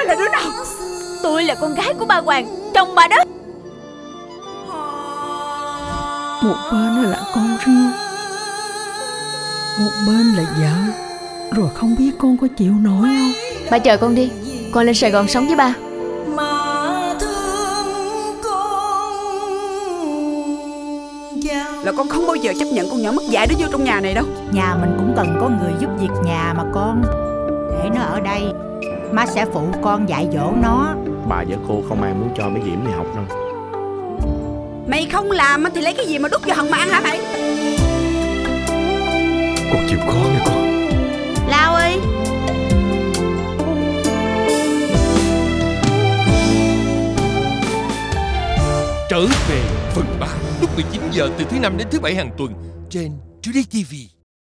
là đứa nào? Tôi là con gái của ba Hoàng, chồng bà đó. Một bên là con riêng, một bên là vợ. Rồi không biết con có chịu nổi không? Ba chờ con đi, con lên Sài Gòn sống với ba. Là con không bao giờ chấp nhận con nhỏ mất dạy đó vô trong nhà này đâu. Nhà mình cũng cần có người giúp việc nhà mà con. Để nó ở đây, má sẽ phụ con dạy dỗ nó. Bà và cô không ai muốn cho bé Diễm đi học đâu. Mày không làm thì lấy cái gì mà đút vô hận mà ăn hả mày? Con chịu khó nha con. Lao ơi. Trở về phần 3 lúc 19 giờ từ thứ Năm đến thứ Bảy hàng tuần trên Today TV.